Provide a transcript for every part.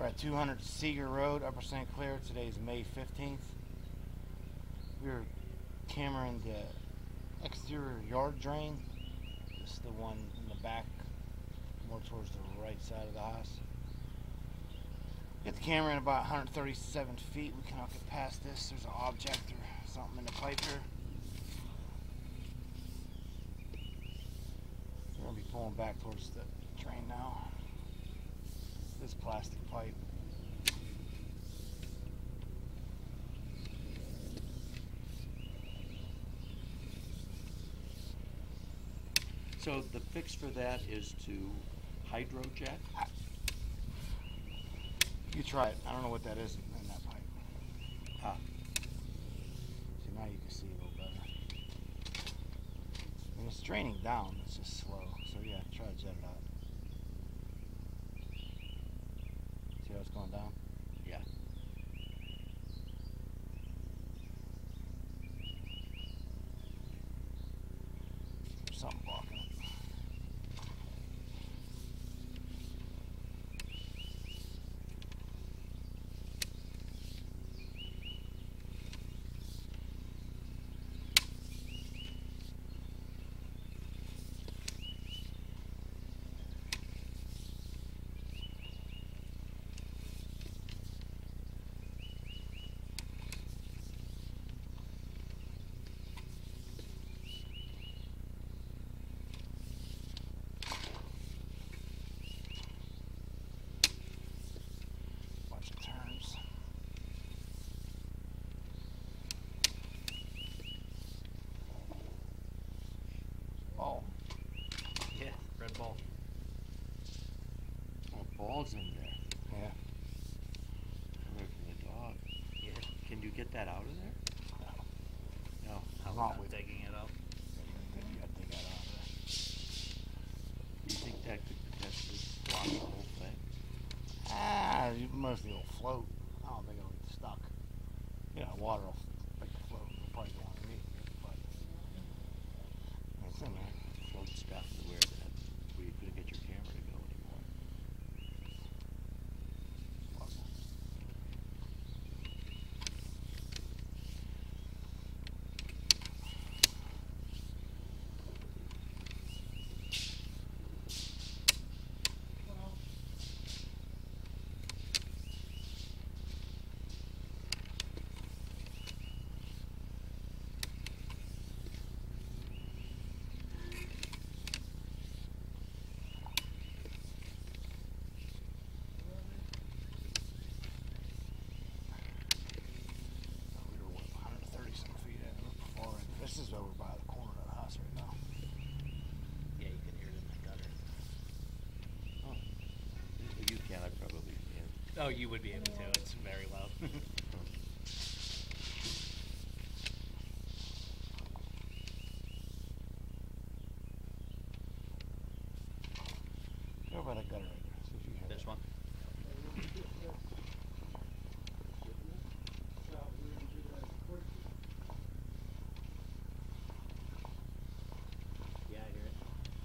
We're at 200 Seeger Road, Upper St. Clair. Today's May 15th. We're cameraing the exterior yard drain. This is the one in the back, more towards the right side of the house. Get the camera in about 137 feet. We cannot get past this. There's an object or something in the pipe here. We're going to be pulling back towards the drain now. This plastic pipe. So the fix for that is to hydrojet? You try it. I don't know what that is in that pipe. Ah. So now you can see a little better. And it's draining down. It's just slow. So yeah, try to jet it out. See how it's going down? Yeah. Something blocking it. Ball. Yeah, red ball. Oh, ball's in there. Yeah. Look for the dog. Yeah. Can you get that out of there? No. I'm Not not with digging it up. You gotta dig that out of there. Do you think that could potentially block the whole thing? Mostly it'll float. I don't think it'll get stuck. Yeah, water will make it float. It'll probably go underneath it, but it's in there. Floats down to where you couldn't get your camera to go anymore. We were 130 some feet in before, and this is over by the corner of the house right now. Yeah, you can hear it in the gutter. Oh. You can, I probably can. Oh, you would be able to. It's very loud. Go by the gutter right there. See if you hear This it. one? Yeah, I hear it.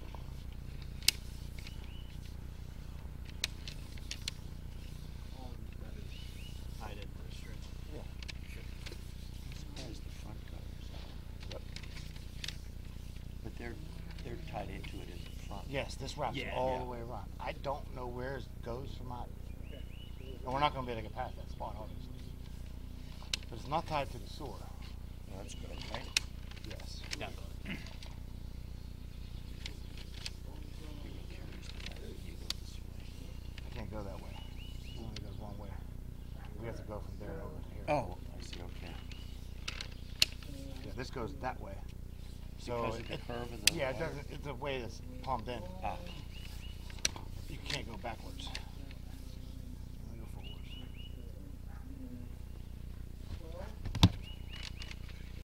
Tied in for a string. Yeah. Surprised the front gutters out. Yep. But they're tied into it in the front. Yes, this wraps Yeah, all yeah. the way around. I don't know where it goes from out. And we're not going to be able to get past that spot, obviously. But it's not tied to the sewer. Well, that's good, right? Yes. Definitely. You were curious to that. You go this way. I can't go that way. It only goes one way. We have to go from there over to here. Oh, I see, okay. Yeah, this goes that way. So Because of the curve of the yeah, it water? doesn't. It's the way it's plumbed in. Ah. You can't go backwards.